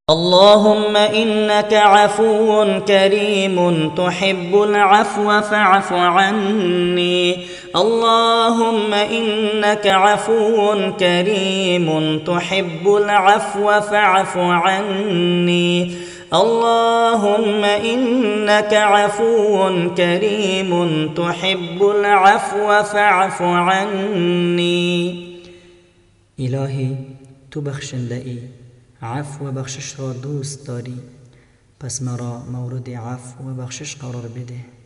اللهم إنك عفو كريم تحب العفو فاعف عني. اللهم إنك عفو كريم تحب العفو فاعف عني. اللهم إنك عفو كريم تحب العفو فاعف عني. الهی تو بخشنده ای، عفو و بخشش را دوست داری، پس مرا مورد عفو و بخشش قرار بده.